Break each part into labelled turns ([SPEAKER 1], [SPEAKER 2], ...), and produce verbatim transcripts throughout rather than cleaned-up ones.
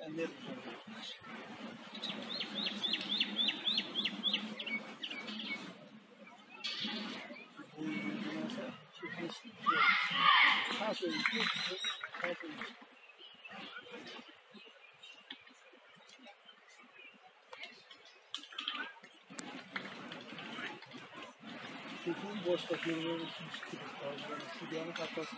[SPEAKER 1] Boşta firmaları çıkıyor. Stüdyonun kapısı.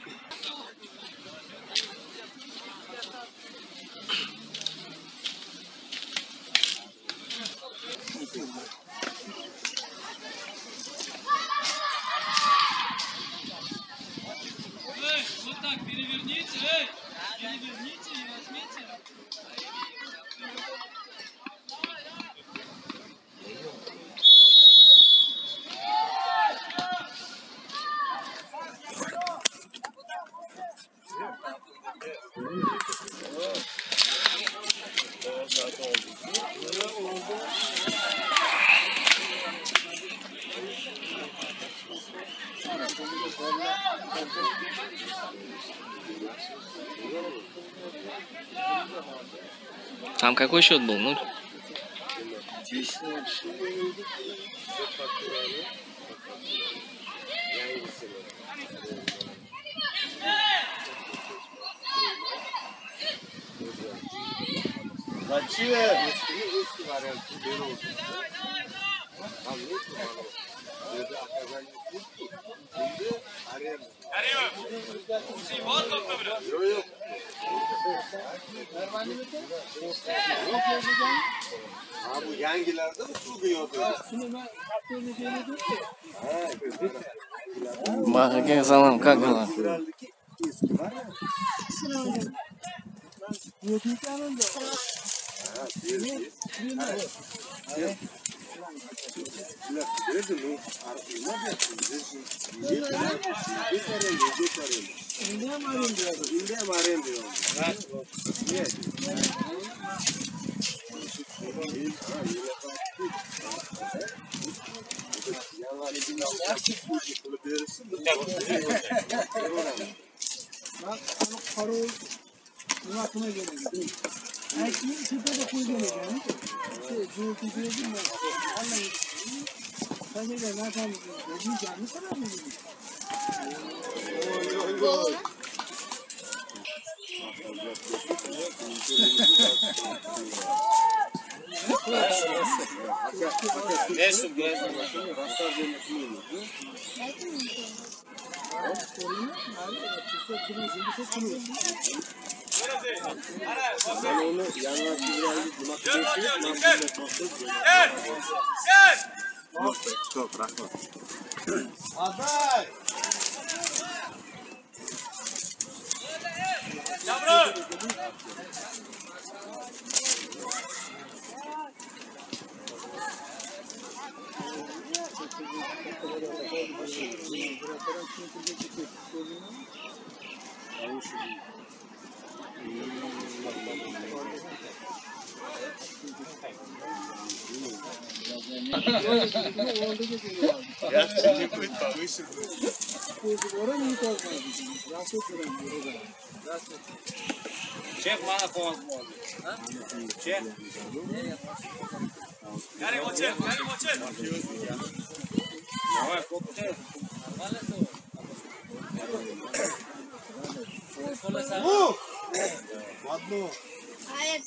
[SPEAKER 2] Эй, вот так переверните, эй! Переверните и возьмите.
[SPEAKER 3] Там какой счет был? Ну?
[SPEAKER 1] Зачем? Bu yangilerde mi su yiyordu?
[SPEAKER 3] Бахаке салам, как дела?
[SPEAKER 1] Aday!
[SPEAKER 2] Чек mana qog'oz bor. Ha? Чек. Garing ochil, garing ochil. Давай, kopte.
[SPEAKER 1] Bu! Madlu.
[SPEAKER 4] Hayır.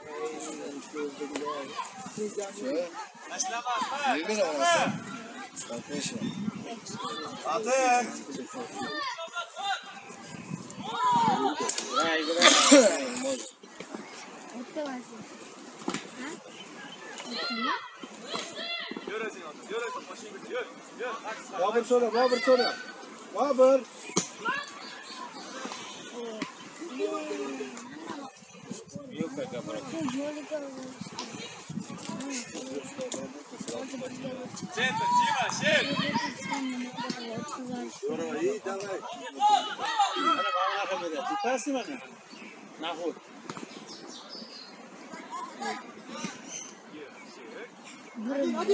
[SPEAKER 2] Tashlama.
[SPEAKER 1] Aday! Babur sola, Babur sola. Babur.
[SPEAKER 2] Центр, Дима, щель.
[SPEAKER 1] Здорово, и давай. Ты таси mana? Nahur. Hadi.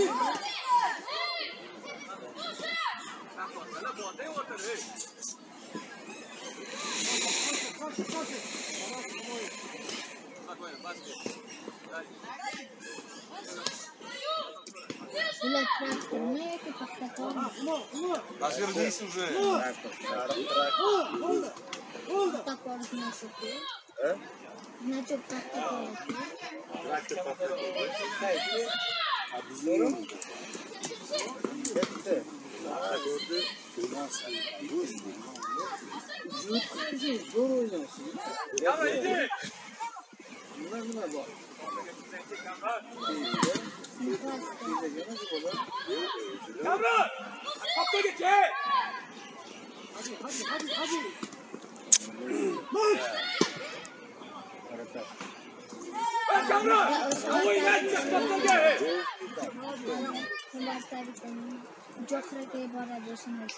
[SPEAKER 4] Ular traktormi yoki paxtakormi?
[SPEAKER 1] Развернись уже.
[SPEAKER 4] Paxtakor значит-ku.
[SPEAKER 1] А?
[SPEAKER 4] Значит, paxtakor.
[SPEAKER 1] Трактор попробуй. Обзор. Это. А, gördü. Zor oynarsın.
[SPEAKER 2] Kamera indi.
[SPEAKER 1] Bunlar bunlar bak.
[SPEAKER 2] Kamera. Kapta geç.
[SPEAKER 1] Hadi hadi hadi hadi. Maç.
[SPEAKER 2] Bak kamera. Oyna. Kapta geç.
[SPEAKER 4] Jo'xraga boradi shunday.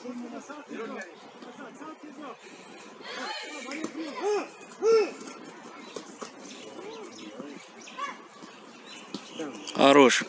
[SPEAKER 3] Хорош.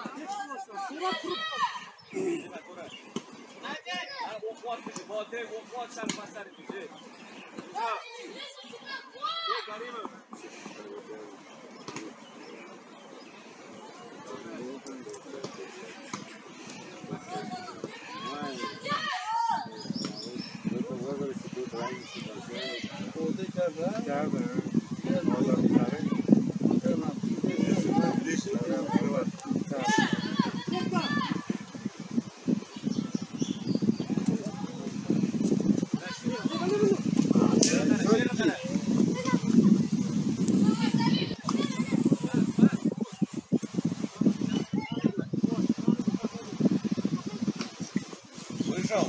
[SPEAKER 1] Вышел.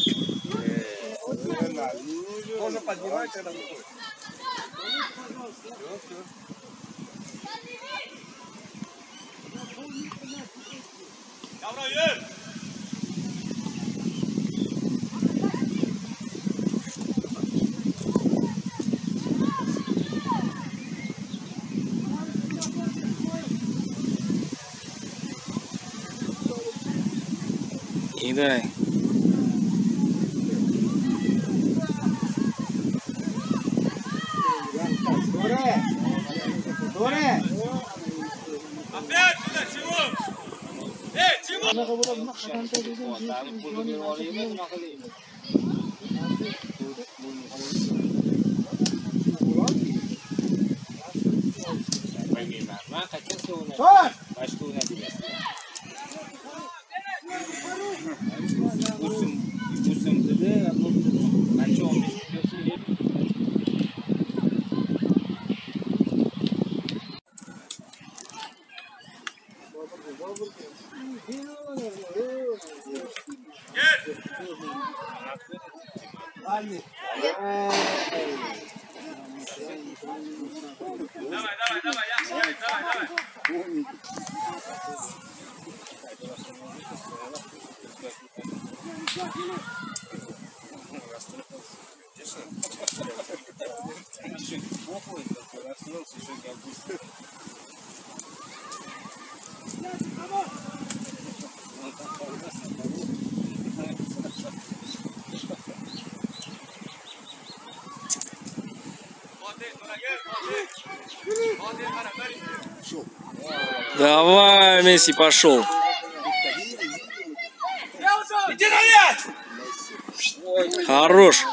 [SPEAKER 1] Тоже поднимай, когда выходит. Все, все.
[SPEAKER 2] Kamera yürü.
[SPEAKER 3] Кидай.
[SPEAKER 2] Опять сюда, чего? Эй, чего? Давай, давай, давай, я, давай, давай, давай.
[SPEAKER 3] Давай, Месси пошел.
[SPEAKER 2] Иди на мяч!
[SPEAKER 3] Хорош.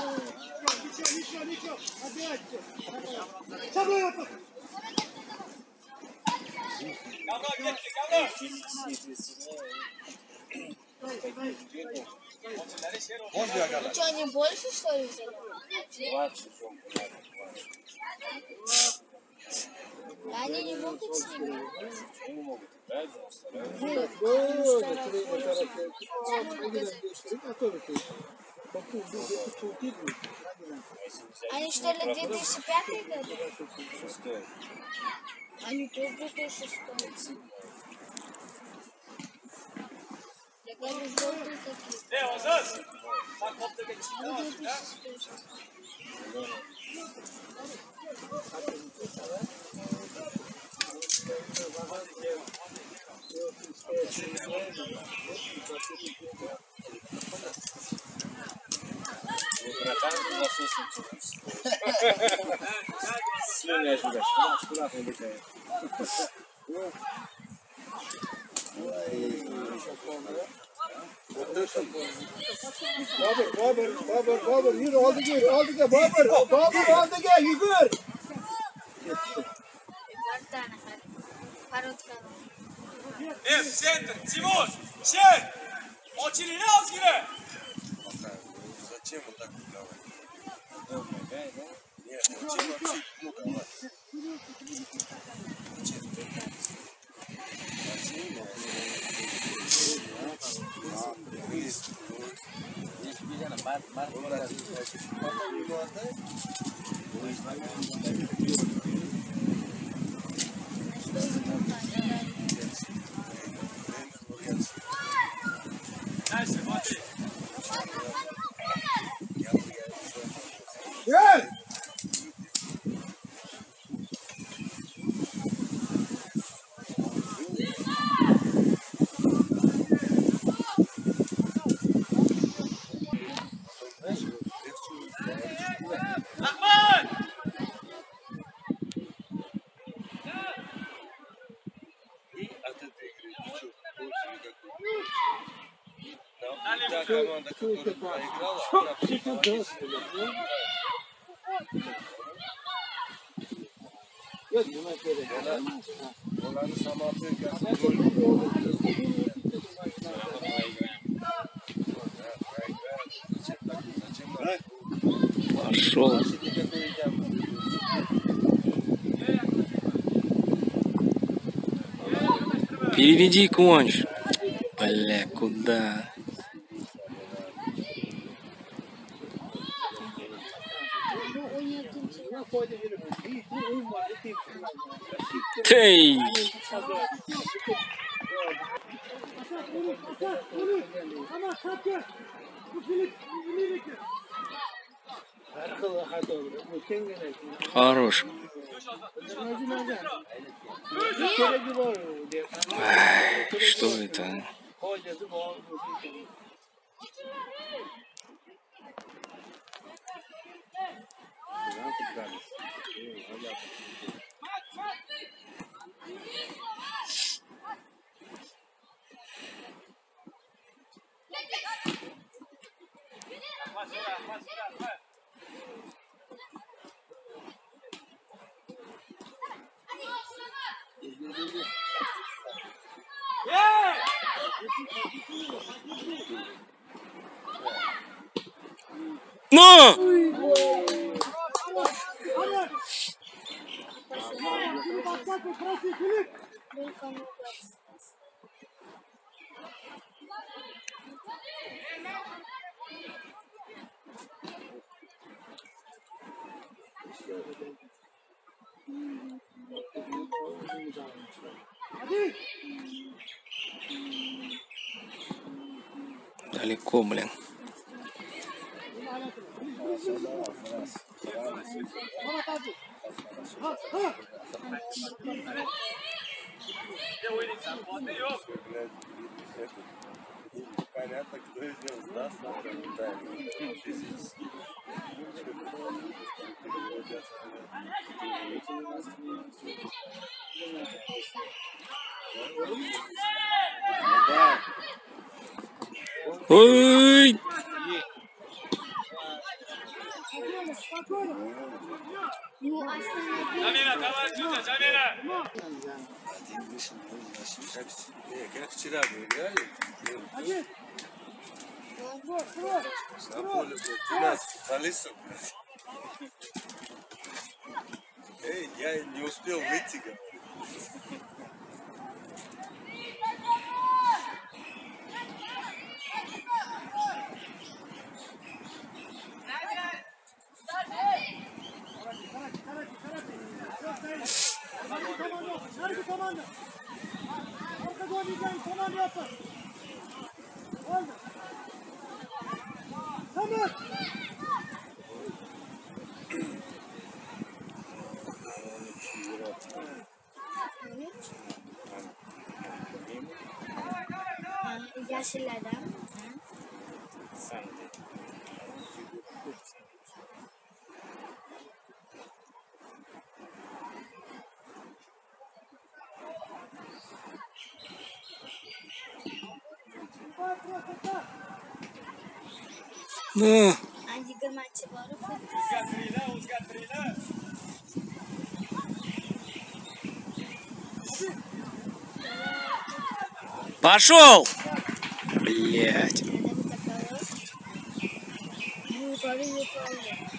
[SPEAKER 4] Что, они больше, что ли, взяли? Они не могут с ними? Они что ли две тысячи пятый год? Они тоже две тысячи шестой. Я говорю, желтые такие.
[SPEAKER 2] Эй, Озас! Так вот ты говоришь,
[SPEAKER 4] Ну, две тысячи шестой.
[SPEAKER 2] Эй,
[SPEAKER 1] yaşayacak. Bırak onu bekleyin. Babar, Babar, Babar, Babar, yürü, aldı gel, aldı gel, Babar, Babar, aldı gel, yürü.
[SPEAKER 2] Эм, центр, Тимур, щель! Очередь, Азгире!
[SPEAKER 1] Зачем вот так давать? Нет, зачем вообще ему давать?
[SPEAKER 2] Дальше, смотри.
[SPEAKER 1] Gel!
[SPEAKER 2] Ахмат!
[SPEAKER 1] И от этой игры ничего больше никакой. Та команда, которая проиграла, она психологически. Она на самооценке
[SPEAKER 3] Пошел. Переведи конч. Бля, куда? Эй! Хорош. Ай, что это? Но! Далеко, блин.
[SPEAKER 1] Понятно, кто из них сдаст, да.
[SPEAKER 3] Ой!
[SPEAKER 2] Замена, давай сюда, замена!
[SPEAKER 1] Как вчера мы играли, на поле двенадцать футболистов. Эй, я не успел выйти, говорю.
[SPEAKER 4] Yeşil adam.
[SPEAKER 3] Nu!
[SPEAKER 4] Adică mai ceva lucru.
[SPEAKER 3] Пошел! Блять.
[SPEAKER 4] Ну, пару не пару.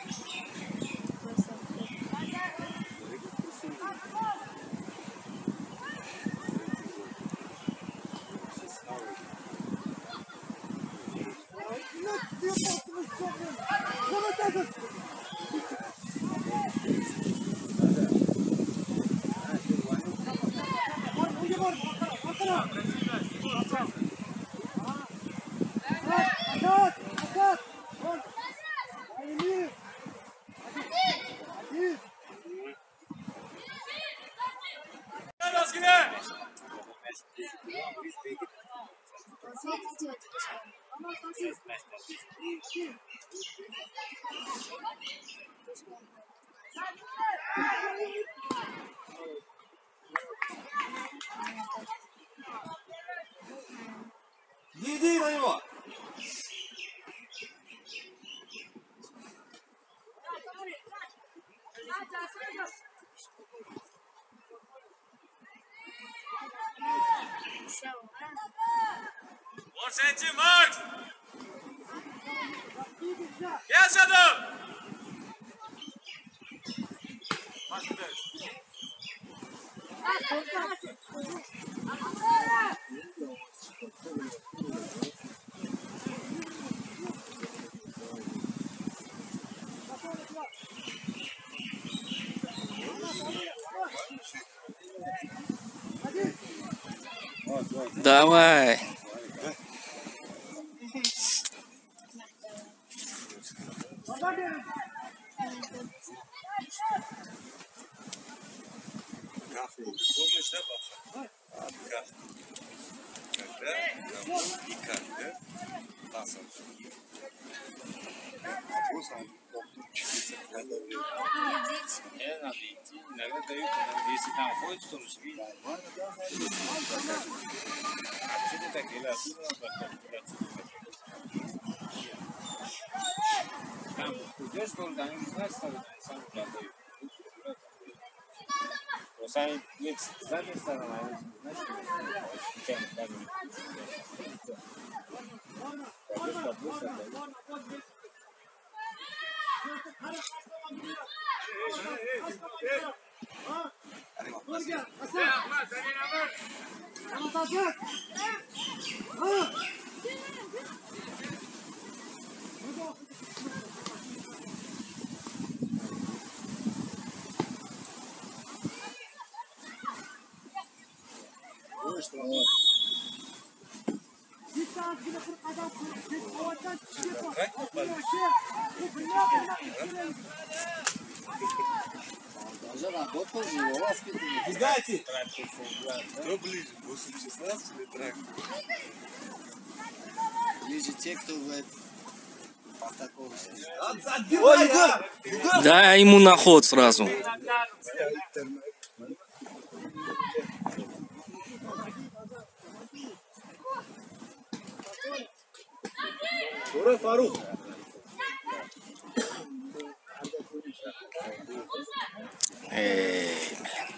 [SPEAKER 1] Не иди на него!
[SPEAKER 2] Вот сенти, Макс! Я сяду!
[SPEAKER 3] Давай.
[SPEAKER 1] Кафе. Помнишь, да, папа? От кафе. Когда нам и как, да? Пасом. Вопрос, он учиться. Надо
[SPEAKER 2] Не, надо идти. Иногда дают, если там ходишь, то жми. Отсюда так или отсюда надо. Там идешь, то он не знает, что сам продают. Но сами нет с задней стороны, а знаешь, случайно камень. Пойдешь побольше, отдают.
[SPEAKER 5] Уже работал, его воспитывали.
[SPEAKER 1] Кидайте! Кто ближе? восемь шестнадцать или трак?
[SPEAKER 5] Ближе те, кто в это... По такому.
[SPEAKER 1] Отбивай, Егор!
[SPEAKER 3] Дай ему на ход сразу.
[SPEAKER 1] Ура, Фарух!
[SPEAKER 3] Эй,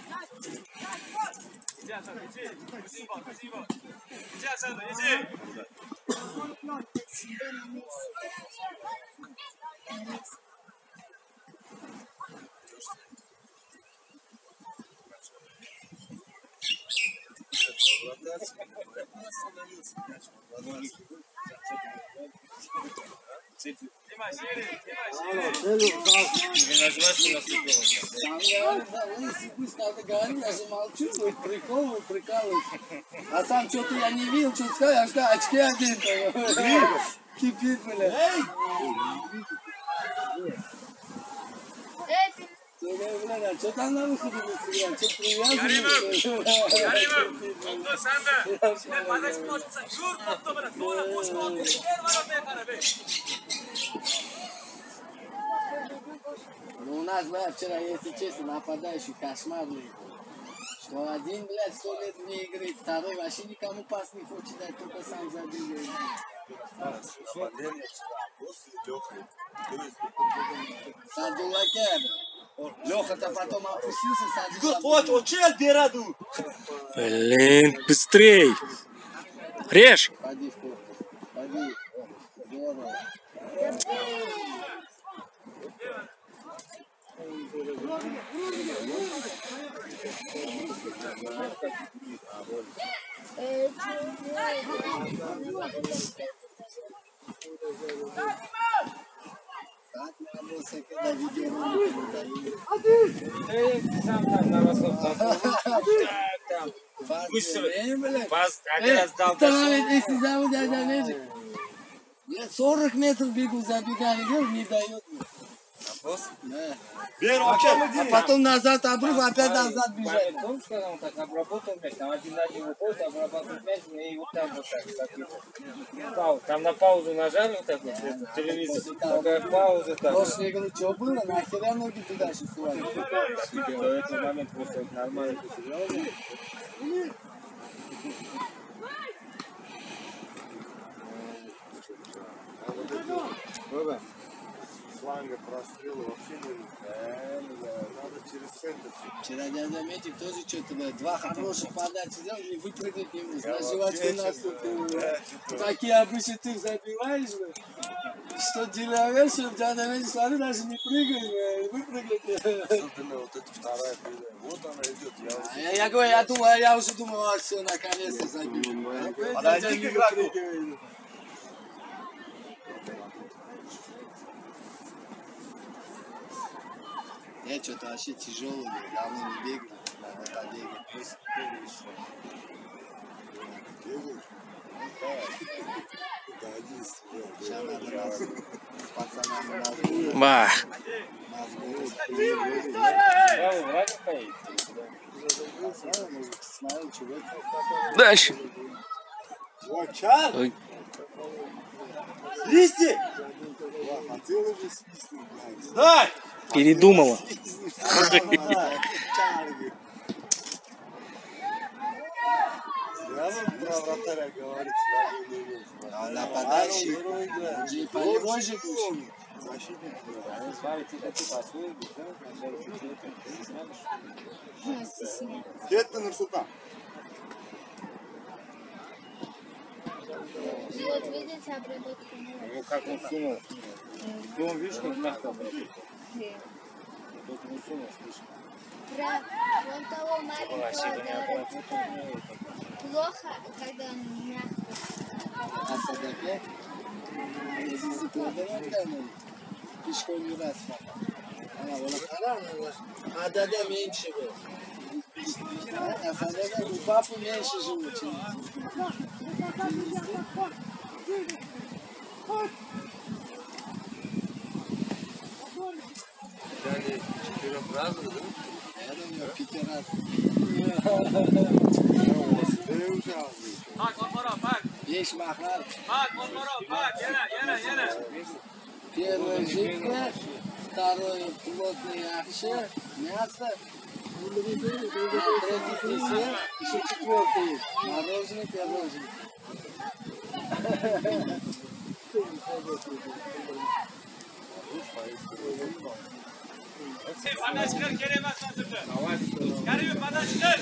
[SPEAKER 5] Лысый пусть надо говорить, я же молчу, вы прикол, прикалываете. А сам что-то я не видел, что-то сказал, я сказал, очки один. Кипит, бля. Что там на выходе будет сыграть? Что привязано?
[SPEAKER 2] Karimov, Abdul sende. Sen paydaş mı olursan, yurt mutlu bırak. Doğru koşma oldu. Ver var ortaya karabe.
[SPEAKER 5] Ну, у нас, бля, вчера, если честно, нападающий кошмар, блин. Что То один, блядь, сто лет не играет, второй вообще никому пас не хочет дать, только сам забил. Садулаке, Леха-то потом опустился, садился.
[SPEAKER 1] Вот, вот, чел бераду.
[SPEAKER 3] Блин, быстрей. Режь.
[SPEAKER 5] Поди в корпус, поди. Здорово.
[SPEAKER 4] Э,
[SPEAKER 5] Так, надо все, когда видео.
[SPEAKER 2] Ты сам там на Ростов там.
[SPEAKER 5] Пусть блядь.
[SPEAKER 2] Пас один раз дал.
[SPEAKER 5] Если зовут дядя Лежик. Я сорок метров бегу, забегали, говорю, не дает. Да.
[SPEAKER 1] Бер,
[SPEAKER 5] А
[SPEAKER 1] окей.
[SPEAKER 5] потом назад обрыв, опять назад бежать.
[SPEAKER 2] Том, что он так обработал мяч, там один на один выходит, обрабатывает мяч, и вот так вот так. так пау- Там на паузу нажали вот так вот, это, телевизор, такая пауза так.
[SPEAKER 5] Прошлый говорю, что было, нахера ноги туда сейчас свалили.
[SPEAKER 2] В этот момент просто вот нормально посидел.
[SPEAKER 1] Фланга прострела вообще не надо через центр.
[SPEAKER 5] Вчера дядя Медик тоже что-то, блядь, два хороших подачи сделал и выпрыгнуть не может. На животе наступил, блядь. Такие обычно ты забиваешь, блядь. Что делаешь, чтобы дядя Медик, смотри, даже не прыгай, блядь, выпрыгнуть.
[SPEAKER 1] Особенно вот эта вторая передача. Вот она идет. Я
[SPEAKER 5] А Я, я говорю, я думал, я уже думал, а все, наконец-то забил.
[SPEAKER 1] Подойди к игроку.
[SPEAKER 5] Я что-то вообще тяжелый, давно не бегал, надо побегать, просто бегаешь. Сейчас надо нас, с пацанами нас
[SPEAKER 3] Ба.
[SPEAKER 2] Браво, ладно поедет?
[SPEAKER 5] смотрел, что это.
[SPEAKER 3] Дальше.
[SPEAKER 1] Вачар!
[SPEAKER 3] Ой.
[SPEAKER 1] Свисти! Хотел уже свистнуть. Дай!
[SPEAKER 3] Передумала.
[SPEAKER 1] Я вам про вратаря говорить, я не умею.
[SPEAKER 5] А нападающий, не полевой же был.
[SPEAKER 1] Защитник.
[SPEAKER 2] Смотрите, это по-своему, да? Сначала чуть-чуть.
[SPEAKER 1] Кетта Нурсултан.
[SPEAKER 4] Вот видите, обработка.
[SPEAKER 2] Ну, как он сунул. Дом, видишь, как мягко обработал. Только не сунул, слышишь?
[SPEAKER 4] Про вон того маленького говорит, плохо, когда он мягко.
[SPEAKER 5] А Садаке, если закладывать, пешком не раз. Она была хорошая, а Дада меньше был. А Садаке, у папы меньше живут, чем
[SPEAKER 1] Взяли четырехразовый, да?
[SPEAKER 5] я думаю, пяти раз.
[SPEAKER 1] Ты уже
[SPEAKER 2] Bak, onlara bak.
[SPEAKER 5] Beş mahal.
[SPEAKER 2] Bak, onlara bak. Yana, yana, yana.
[SPEAKER 5] Первый жидкое, второй плотный ахше, мясо, а третий десерт, еще четвертый мороженое, пирожное.
[SPEAKER 2] Padaşkır gelemez satırdı. Geliyor padaşkır.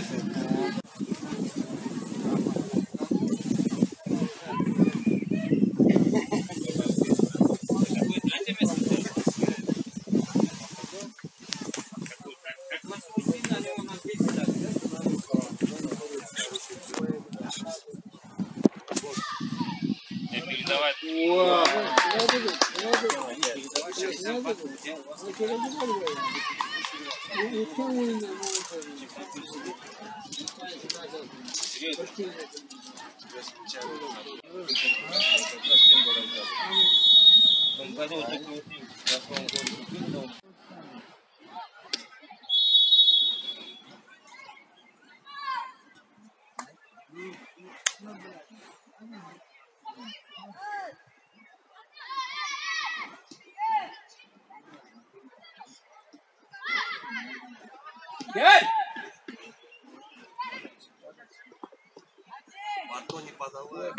[SPEAKER 2] Gel.
[SPEAKER 1] Батон не подавай.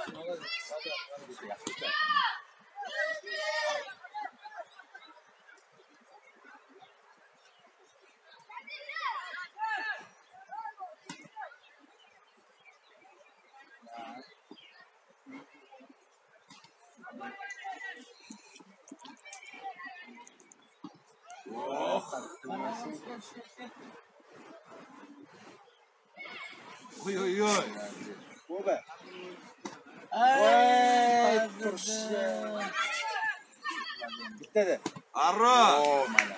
[SPEAKER 1] Ой-ой-ой.
[SPEAKER 5] Оба. Ай, turşa. Bitti de.
[SPEAKER 1] Ара!
[SPEAKER 5] О, mana.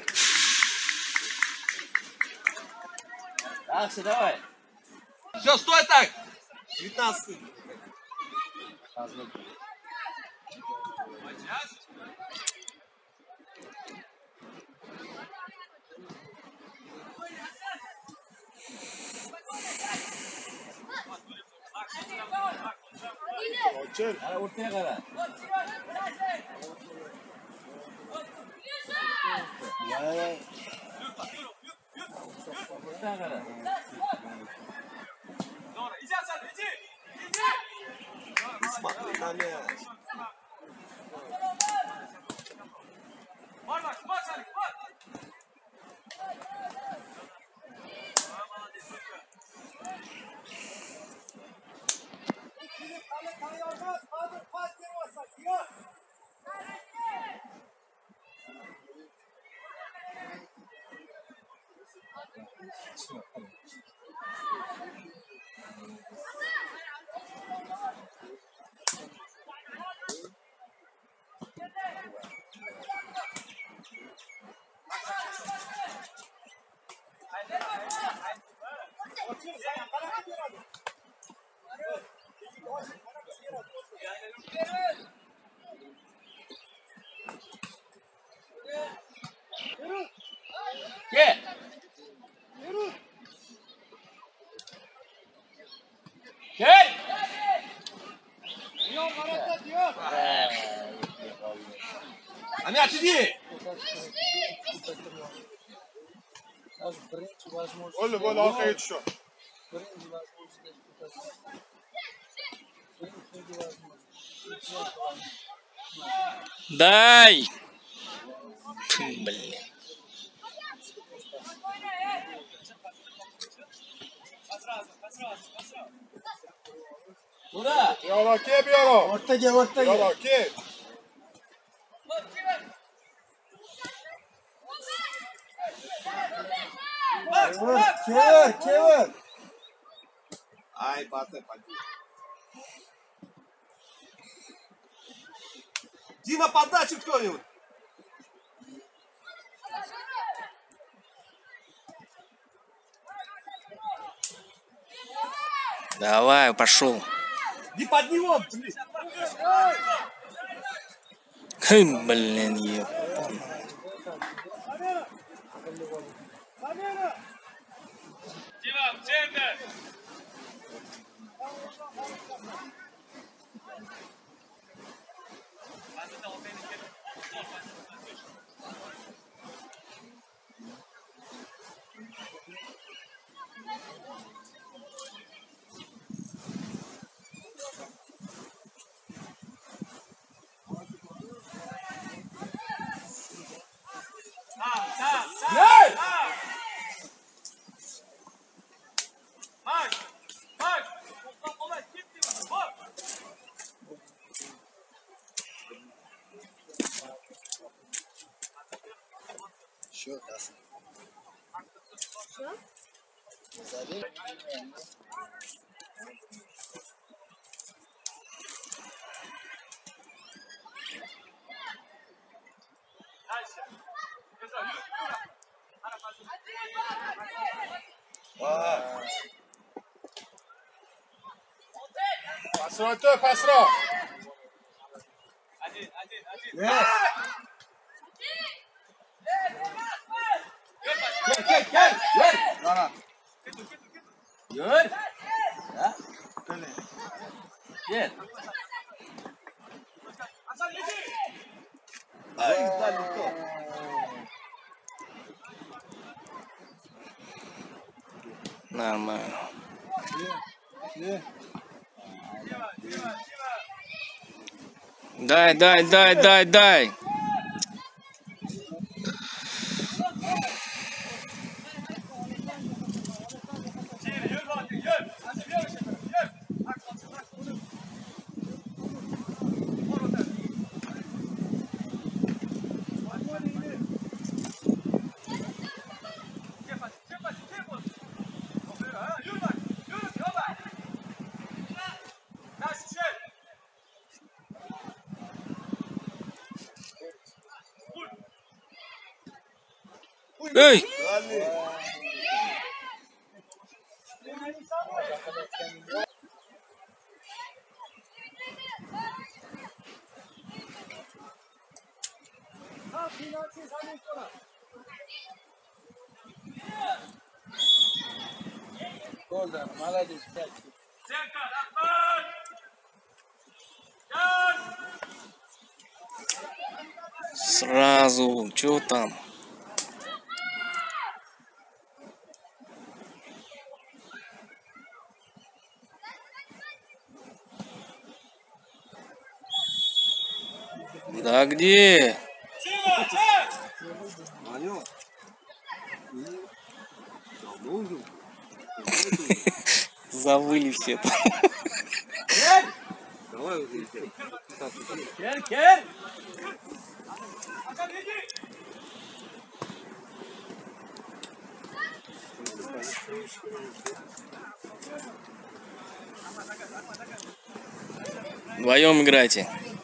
[SPEAKER 5] Yaxshi, давай.
[SPEAKER 1] Все, стой так! девятнадцать.
[SPEAKER 5] Ana o'rtaga qara. Voy. O'rtaga qara.
[SPEAKER 1] Смотри на мяч.
[SPEAKER 5] Gel. Gel.
[SPEAKER 1] А мяч иди!
[SPEAKER 6] Oğlum böyle arkaya düşüyor.
[SPEAKER 3] Дай! Фу, блин.
[SPEAKER 5] Burada.
[SPEAKER 6] Yara ki bir yara.
[SPEAKER 5] Orta gel, orta gel.
[SPEAKER 6] Yara ki.
[SPEAKER 5] Kevir, kevir, kevir.
[SPEAKER 1] Ай, баты, поди. Иди на подачу кто-нибудь.
[SPEAKER 3] Давай, пошел.
[SPEAKER 1] Иди под него, блин.
[SPEAKER 3] Хм, блин, еб.
[SPEAKER 5] Gel.
[SPEAKER 6] Şu kalsın. Pasra öte, pasra.
[SPEAKER 5] Gel. Gel, gel, gel. Gel.
[SPEAKER 6] Yana.
[SPEAKER 5] Gel. Ya. Gel.
[SPEAKER 1] Ай, далеко.
[SPEAKER 3] Нормально.
[SPEAKER 6] Ye.
[SPEAKER 3] Дай, дай, дай, дай, дай. Эй!
[SPEAKER 5] Голда, молодец, пять.
[SPEAKER 3] Сразу, чё там? Да где? Завыли все там. Вдвоем играйте.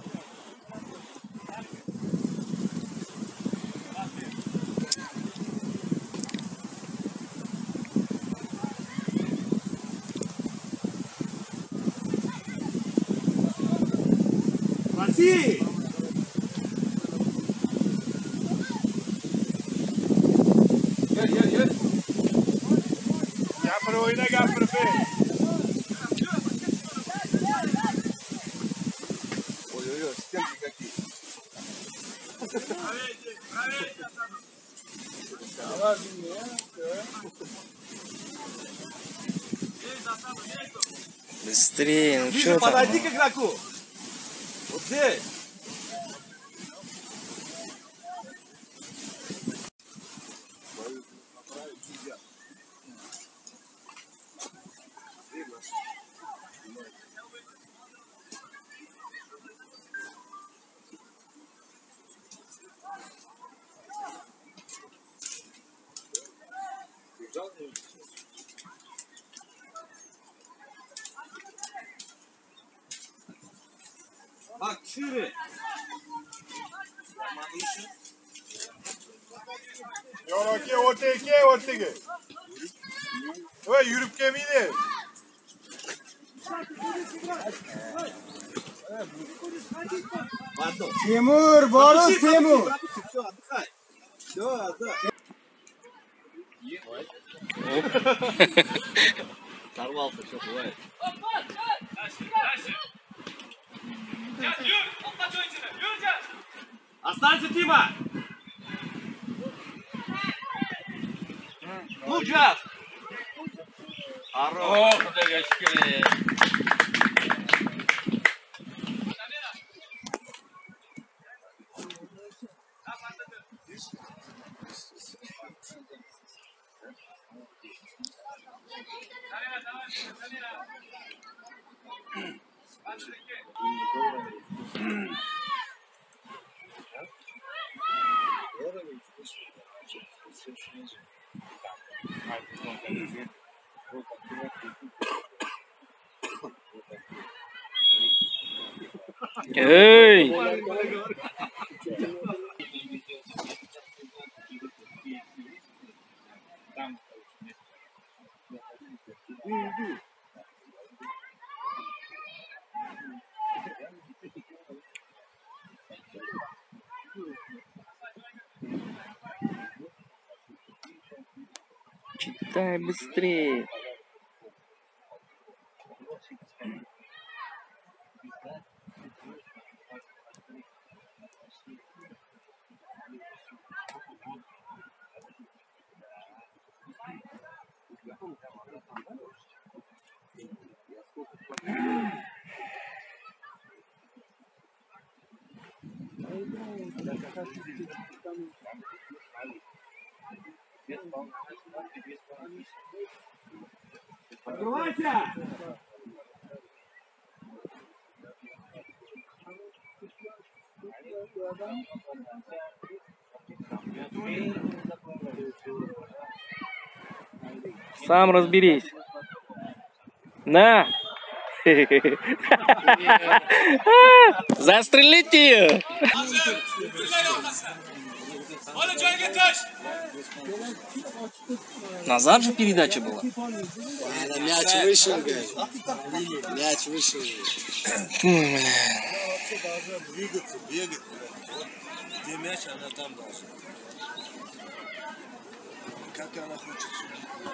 [SPEAKER 1] Спаси!
[SPEAKER 6] Gapir o'yna, gapir ber.
[SPEAKER 1] Ой-ой-ой, стенки какие.
[SPEAKER 3] Быстрее, ну
[SPEAKER 1] Ближе
[SPEAKER 3] чё там?
[SPEAKER 1] подойди к игроку. Вот здесь. Bak şuraya.
[SPEAKER 6] Yo'q, aka, o'rtaga kel, o'rtaga. Voy, yurib kelmaydi.
[SPEAKER 5] Temur, boris Temur.
[SPEAKER 1] Все, отдыхай. Все, отдыхай. Сорвался, все бывает. Останься, Тима! Ну, Джаз! Хорош!
[SPEAKER 3] Эй! Читай быстрее.
[SPEAKER 2] Открывайся!
[SPEAKER 3] Сам разберись. На! Застрелите ее! Назад же передача была.
[SPEAKER 5] Надо мяч вышел, говорит. Мяч вышел.
[SPEAKER 1] Вообще должна двигаться, бегать. Вот где мяч, она там должна. Как она хочет сюда.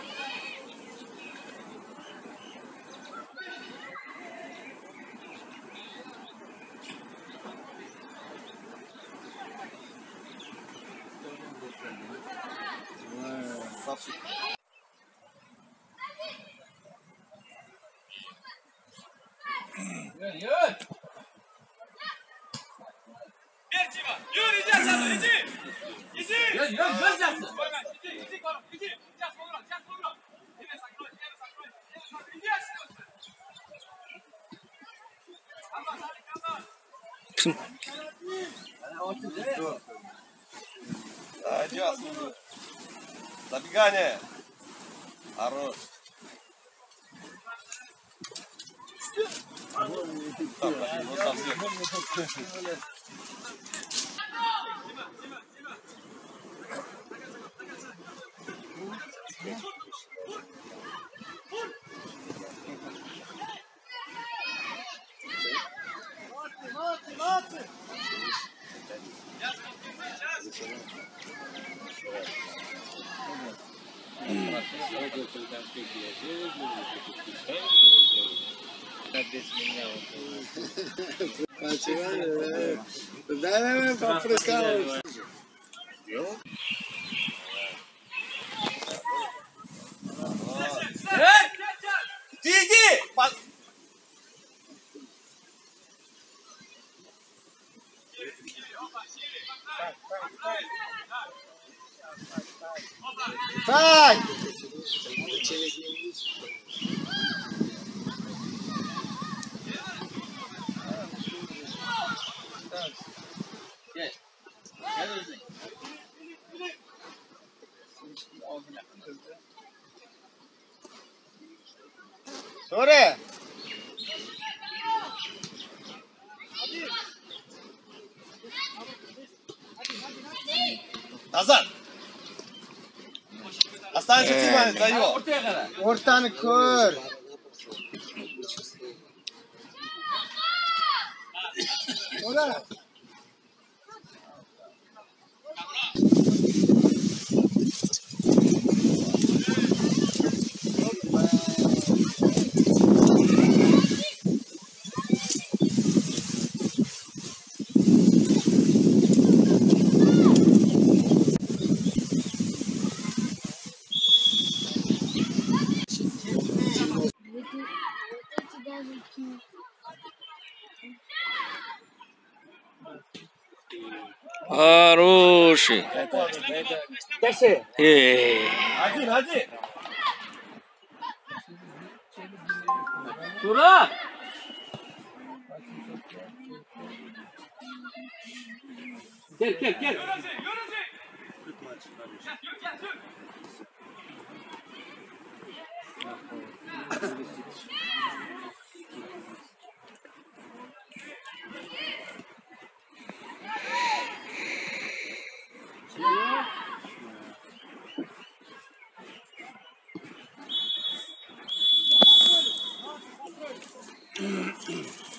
[SPEAKER 1] Да, ясно. Забегание. Хорош. Там, вот там сверху.
[SPEAKER 5] Давай попрыскал.
[SPEAKER 1] Ты иди!
[SPEAKER 5] Так! Сори!
[SPEAKER 1] Назад! Останься Тимон, даем!
[SPEAKER 5] Ortani ko'r. Ola.
[SPEAKER 3] Хороший.
[SPEAKER 2] Дальше.
[SPEAKER 3] Эй.
[SPEAKER 1] Один, один!
[SPEAKER 2] Тура! Gel gel gel.
[SPEAKER 5] Mm-hmm.